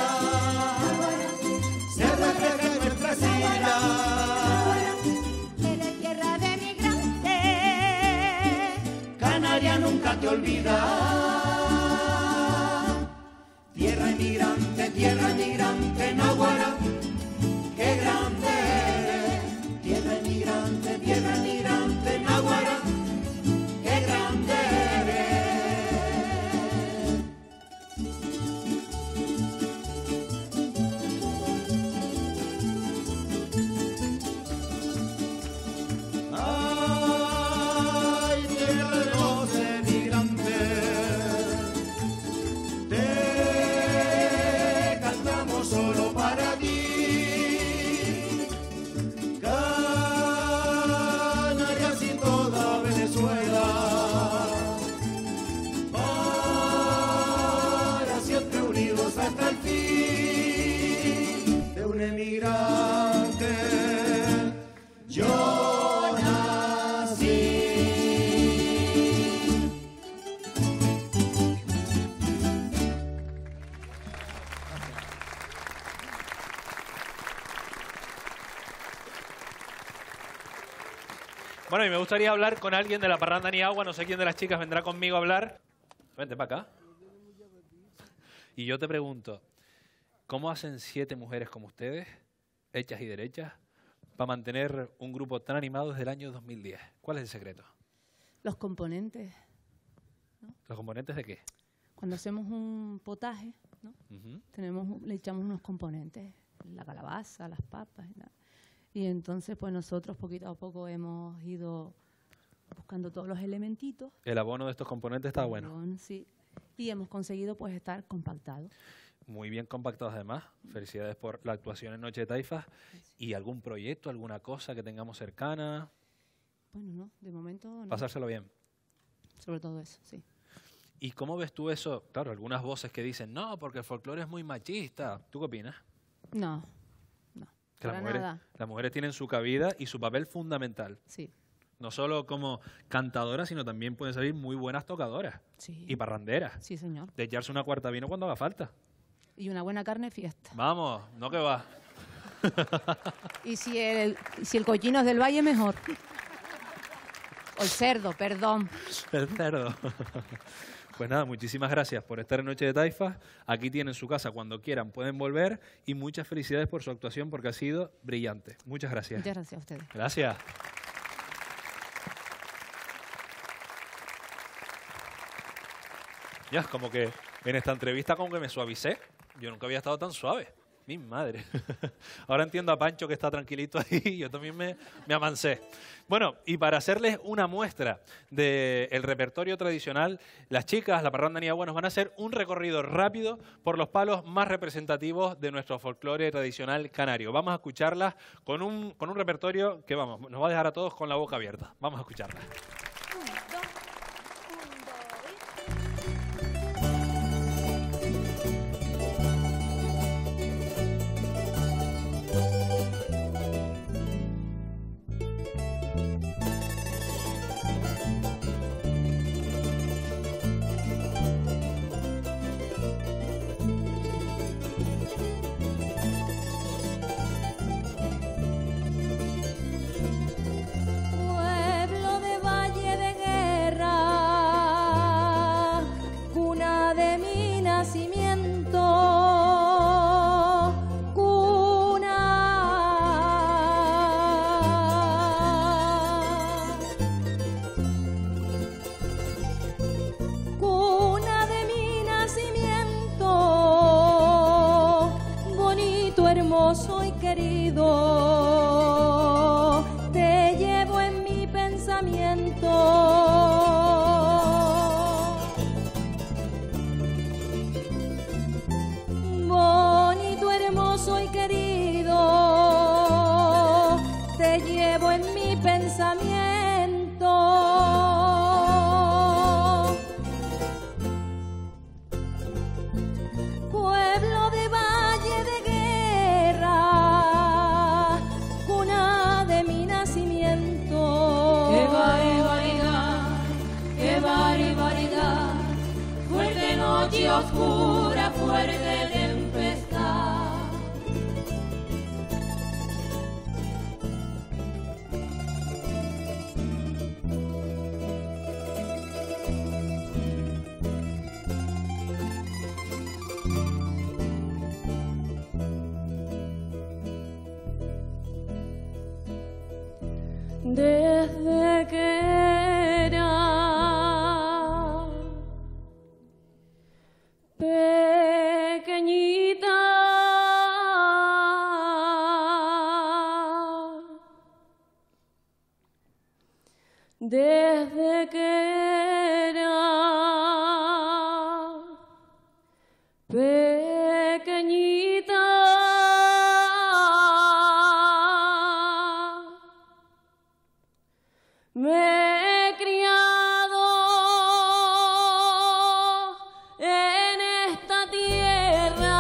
se refleja en nuestras islas. Eres tierra de migrantes. Canaria nunca te olvida. Tierra inmigrante, tierra inmigrante, Naguará, qué grande eres. Tierra inmigrante, tierra inmigrante, Naguará, qué grande Ay, tierra de los emigrantes, te cantamos solo para ti. Canarias y toda Venezuela, para siempre unidos hasta el fin de un emigrante. Yo nací. Bueno, y me gustaría hablar con alguien de la parranda Ni Agua. No sé quién de las chicas vendrá conmigo a hablar. Vente para acá. Y yo te pregunto, ¿cómo hacen siete mujeres como ustedes, hechas y derechas, para mantener un grupo tan animado desde el año dos mil diez? ¿Cuál es el secreto? Los componentes. ¿No? ¿Los componentes de qué? Cuando hacemos un potaje, ¿no? Uh-huh. Tenemos, le echamos unos componentes, la calabaza, las papas y nada. Y entonces, pues nosotros poquito a poco hemos ido buscando todos los elementitos. El abono de estos componentes está bueno. Abono, sí. y hemos conseguido pues estar compactados. Muy bien compactados además. Felicidades por la actuación en Noche de Taifas. ¿Y algún proyecto, alguna cosa que tengamos cercana? Bueno, no, de momento no. Pasárselo bien. Sobre todo eso, sí. ¿Y cómo ves tú eso? Claro, algunas voces que dicen, no, porque el folclore es muy machista. ¿Tú qué opinas? No, no, Que las para mujeres, nada. las mujeres tienen su cabida y su papel fundamental. Sí. No solo como cantadoras, sino también pueden salir muy buenas tocadoras. Sí. Y parranderas. Sí, señor. De echarse una cuarta vino cuando haga falta. Y una buena carne fiesta. Vamos, no que va. Y si el, si el cochino es del valle, mejor. O el cerdo, perdón. El cerdo. Pues nada, muchísimas gracias por estar en Noche de Taifas. Aquí tienen su casa cuando quieran, pueden volver. Y muchas felicidades por su actuación porque ha sido brillante. Muchas gracias. Muchas gracias a ustedes. Gracias. Ya, como que en esta entrevista como que me suavicé. Yo nunca había estado tan suave. Mi madre. Ahora entiendo a Pancho que está tranquilito ahí. Yo también me, me amancé. Bueno, y para hacerles una muestra del repertorio tradicional, las chicas, la parranda Niagua, nos van a hacer un recorrido rápido por los palos más representativos de nuestro folclore tradicional canario. Vamos a escucharlas con un, con un repertorio que, vamos, nos va a dejar a todos con la boca abierta. Vamos a escucharlas. Pueblo de Valle de Guerra, cuna de mi nacimiento, cuna, cuna de mi nacimiento, bonito, hermoso y querido, te llevo en mi pensamiento. Bonito, hermoso y querido, te llevo en mi pensamiento. Pueblo de Valle de Guerra, cuna de mi nacimiento. ¡Qué barbaridad! ¡Qué barbaridad! Fuerte noche oscura, fuerte tempestad. Desde que era pequeñita, desde que era pequeñita, me he criado en esta tierra.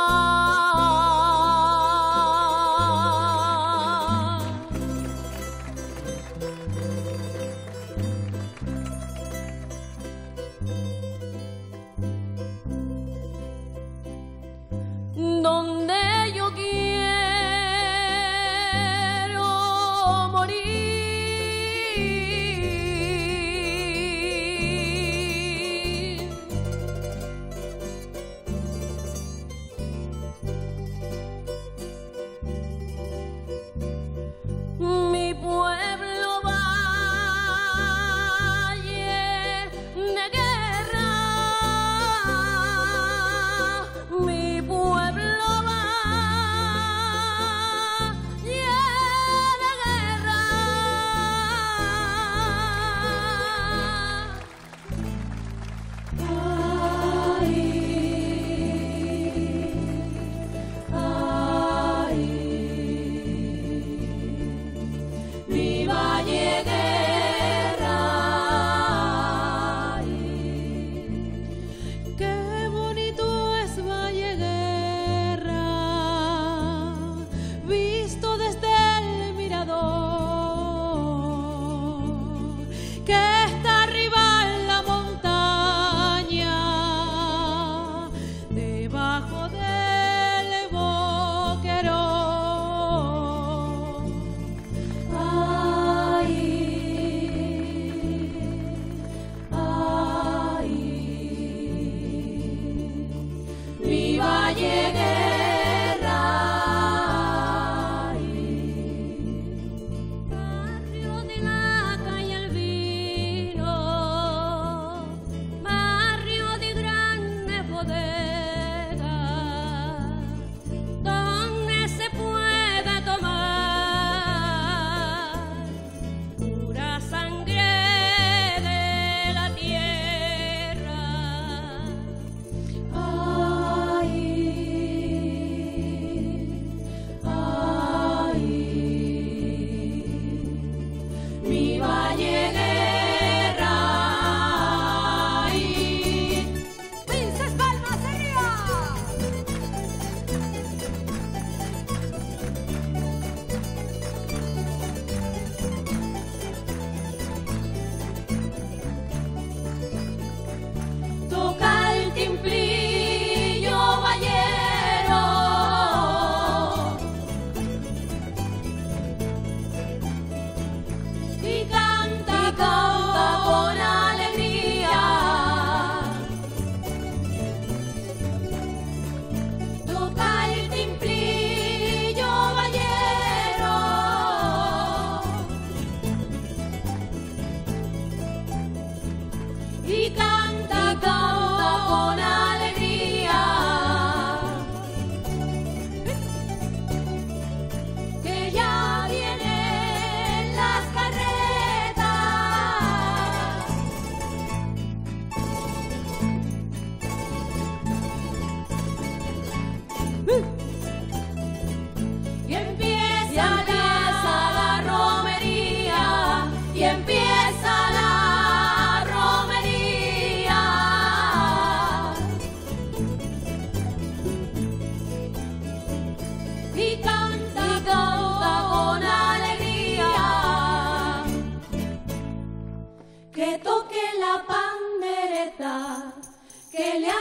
Donde yo quiero morir,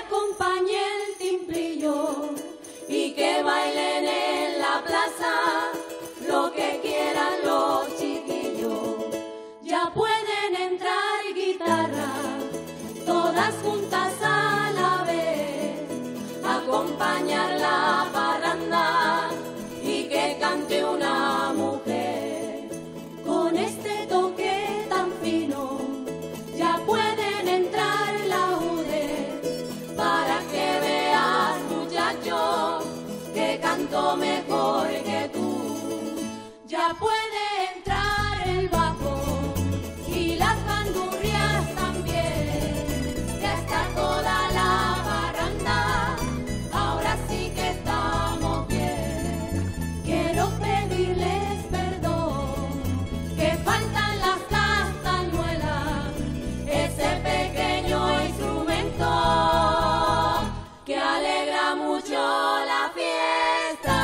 acompañe el timplillo y que bailen en la plaza lo que quieran los chiquillos. Ya pueden entrar guitarras, todas juntas a la vez, acompañar la parranda y que cante una mujer. Con este toque tan fino ya pueden entrar laudes para que veas, muchacho, que canto mejor que tú. Ya puede entrar el bajo y las bandurrias también. Ya está toda la barranda, ahora sí que estamos bien. Quiero pedirles perdón, que faltan las castañuelas, ese pequeño instrumento que alegra mucho la fiesta.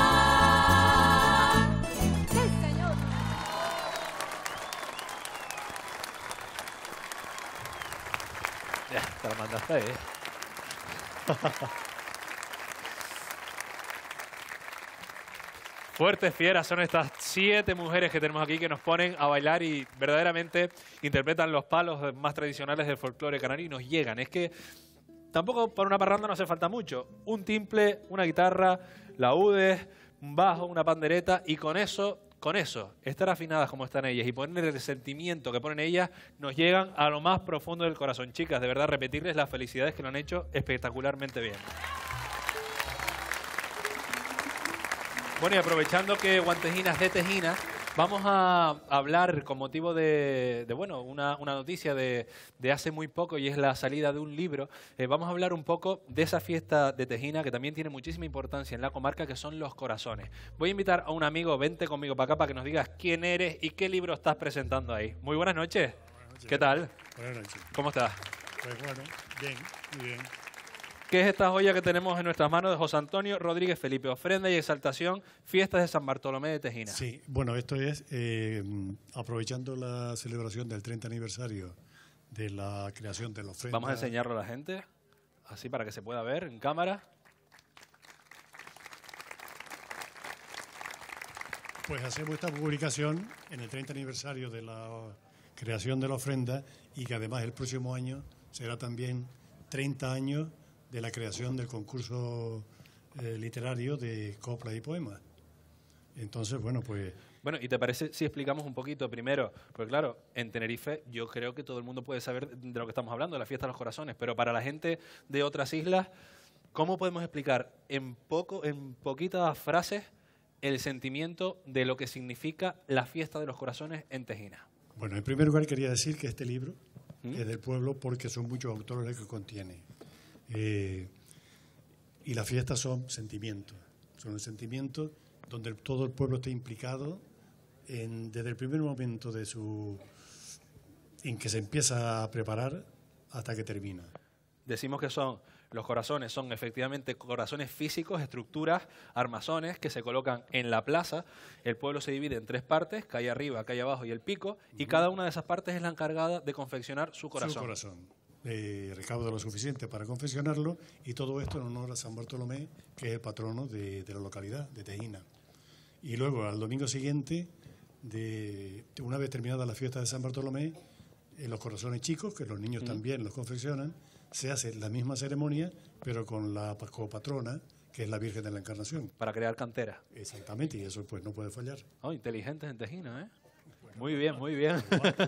Ya, te la mandaste ahí. Fuertes fieras son estas siete mujeres que tenemos aquí que nos ponen a bailar y verdaderamente interpretan los palos más tradicionales del folclore canario y nos llegan. Es que tampoco para una parranda no hace falta mucho. Un timple, una guitarra, laúdes, un bajo, una pandereta y con eso, con eso, estar afinadas como están ellas y poner el sentimiento que ponen ellas, nos llegan a lo más profundo del corazón. Chicas, de verdad, repetirles las felicidades que lo han hecho espectacularmente bien. Bueno, y aprovechando que Guantejinas de Tejina, vamos a hablar con motivo de, de bueno, una, una noticia de, de hace muy poco y es la salida de un libro. Eh, vamos a hablar un poco de esa fiesta de Tejina que también tiene muchísima importancia en la comarca, que son los corazones. Voy a invitar a un amigo, vente conmigo para acá para que nos digas quién eres y qué libro estás presentando ahí. Muy buenas noches. Buenas noches. ¿Qué tal? Buenas noches. ¿Cómo estás? Pues bueno, bien, muy bien. ¿Qué es esta joya que tenemos en nuestras manos de José Antonio Rodríguez Felipe? Ofrenda y exaltación, fiestas de San Bartolomé de Tejina. Sí, bueno, esto es eh, aprovechando la celebración del treinta aniversario de la creación de la ofrenda. Vamos a enseñarlo a la gente, así para que se pueda ver en cámara. Pues hacemos esta publicación en el treinta aniversario de la creación de la ofrenda y que además el próximo año será también treinta años de la creación del concurso eh, literario de copla y poemas. Entonces, bueno, pues... Bueno, ¿y te parece si explicamos un poquito primero? Porque claro, en Tenerife yo creo que todo el mundo puede saber de lo que estamos hablando, de la fiesta de los corazones, pero para la gente de otras islas, ¿cómo podemos explicar en, poco, en poquitas frases el sentimiento de lo que significa la fiesta de los corazones en Tejina? Bueno, en primer lugar quería decir que este libro ¿Mm? es del pueblo porque son muchos autores los que contiene. Eh, y las fiestas son sentimientos, son un sentimiento donde el, todo el pueblo está implicado en, desde el primer momento de su en que se empieza a preparar hasta que termina. Decimos que son los corazones, son efectivamente corazones físicos, estructuras, armazones que se colocan en la plaza. El pueblo se divide en tres partes, calle arriba, calle abajo y el pico, uh-huh. y cada una de esas partes es la encargada de confeccionar su corazón. Su corazón. Eh, recauda lo suficiente para confeccionarlo y todo esto en honor a San Bartolomé, que es el patrono de, de la localidad, de Tejina. Y luego, al domingo siguiente, de, de una vez terminada la fiesta de San Bartolomé, eh, los corazones chicos, que los niños mm. también los confeccionan, se hace la misma ceremonia, pero con la copatrona, que es la Virgen de la Encarnación. Para crear cantera. Exactamente, y eso pues no puede fallar. Oh, inteligentes en Tejina, ¿eh? Bueno, muy bien, muy bien.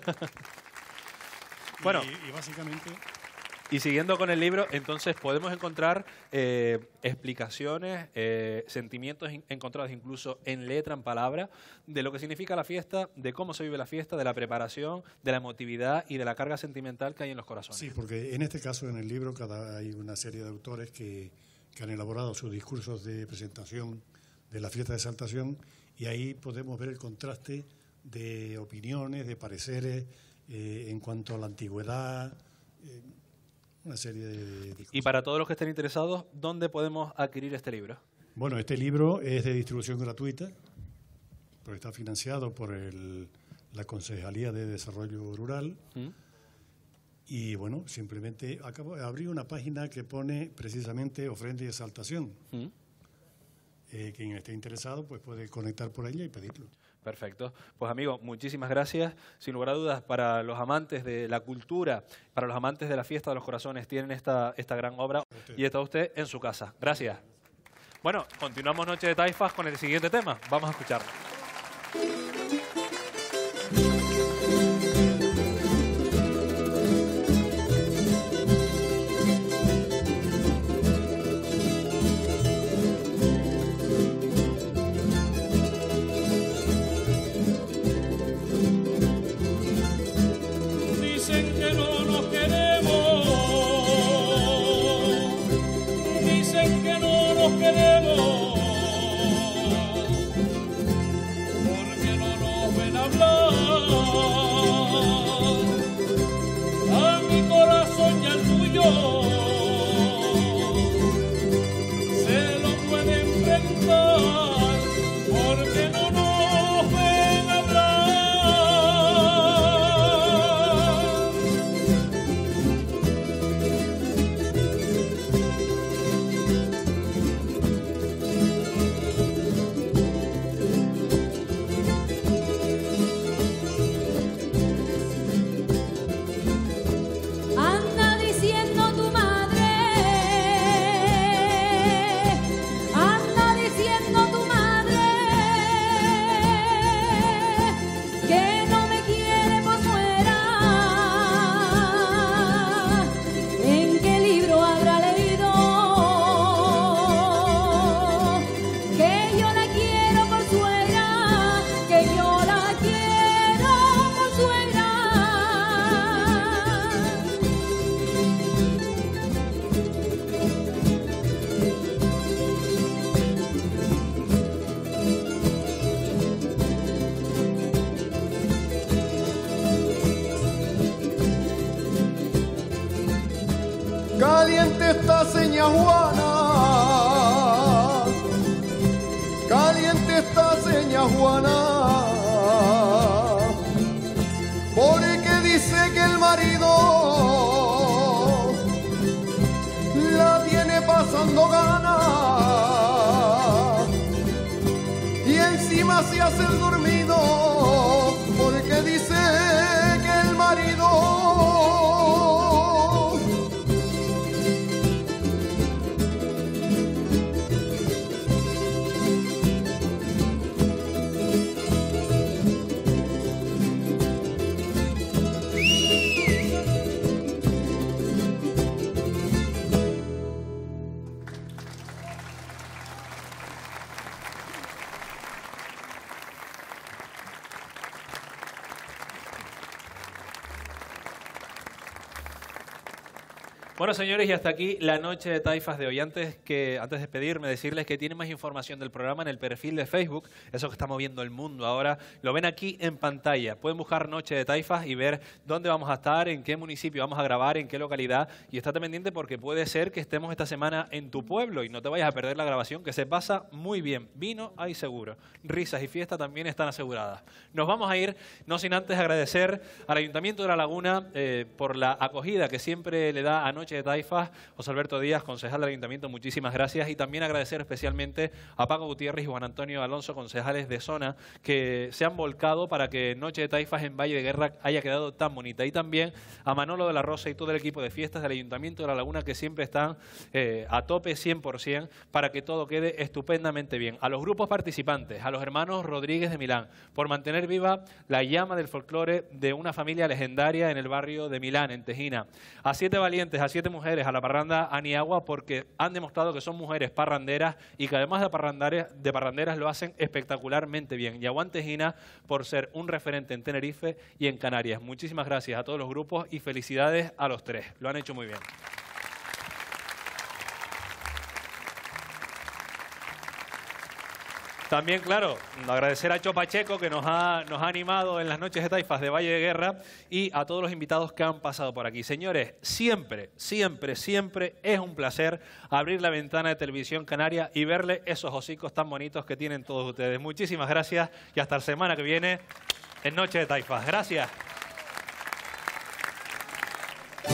Bueno, y, y básicamente... Y siguiendo con el libro, entonces podemos encontrar eh, explicaciones, eh, sentimientos in encontrados incluso en letra, en palabra, de lo que significa la fiesta, de cómo se vive la fiesta, de la preparación, de la emotividad y de la carga sentimental que hay en los corazones. Sí, porque en este caso, en el libro, cada, hay una serie de autores que, que han elaborado sus discursos de presentación de la fiesta de exaltación y ahí podemos ver el contraste de opiniones, de pareceres eh, en cuanto a la antigüedad, eh, una serie de, de y para todos los que estén interesados, ¿dónde podemos adquirir este libro? Bueno, este libro es de distribución gratuita, porque está financiado por el, la Concejalía de Desarrollo Rural. ¿Mm? Y bueno, simplemente acabo de abrir una página que pone precisamente ofrenda y exaltación. ¿Mm? Eh, quien esté interesado pues puede conectar por ella y pedirlo. Perfecto. Pues amigo, muchísimas gracias. Sin lugar a dudas, para los amantes de la cultura, para los amantes de la fiesta de los corazones, tienen esta, esta gran obra y está usted en su casa. Gracias. Bueno, continuamos Noche de Taifas con el siguiente tema. Vamos a escucharlo. Caliente está seña Juana, caliente está seña Juana, porque dice que el marido la tiene pasando gana y encima se hace el dormido, porque dice que el marido Bueno, señores, y hasta aquí la Noche de Taifas de hoy. Antes, que, antes de despedirme, decirles que tienen más información del programa en el perfil de Facebook, eso que está moviendo el mundo ahora. Lo ven aquí en pantalla. Pueden buscar Noche de Taifas y ver dónde vamos a estar, en qué municipio vamos a grabar, en qué localidad. Y estate pendiente porque puede ser que estemos esta semana en tu pueblo y no te vayas a perder la grabación, que se pasa muy bien. Vino hay seguro. Risas y fiesta también están aseguradas. Nos vamos a ir, no sin antes agradecer al Ayuntamiento de La Laguna eh, por la acogida que siempre le da a Noche de Taifas. José Alberto Díaz, concejal del Ayuntamiento, muchísimas gracias. Y también agradecer especialmente a Paco Gutiérrez y Juan Antonio Alonso, concejales de zona, que se han volcado para que Noche de Taifas en Valle de Guerra haya quedado tan bonita. Y también a Manolo de la Rosa y todo el equipo de fiestas del Ayuntamiento de La Laguna, que siempre están eh, a tope cien por cien para que todo quede estupendamente bien. A los grupos participantes, a los hermanos Rodríguez de Milán, por mantener viva la llama del folclore de una familia legendaria en el barrio de Milán, en Tejina. A siete valientes, a siete mujeres, a la parranda Aniagua, porque han demostrado que son mujeres parranderas y que además de parranderas, de parranderas lo hacen espectacularmente bien. Y a Juan Tejina por ser un referente en Tenerife y en Canarias. Muchísimas gracias a todos los grupos y felicidades a los tres. Lo han hecho muy bien. También, claro, agradecer a Cho Pacheco, que nos ha, nos ha animado en las Noches de Taifas de Valle de Guerra, y a todos los invitados que han pasado por aquí. Señores, siempre, siempre, siempre es un placer abrir la ventana de Televisión Canaria y verle esos hocicos tan bonitos que tienen todos ustedes. Muchísimas gracias y hasta la semana que viene en Noche de Taifas. Gracias.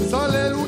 sale el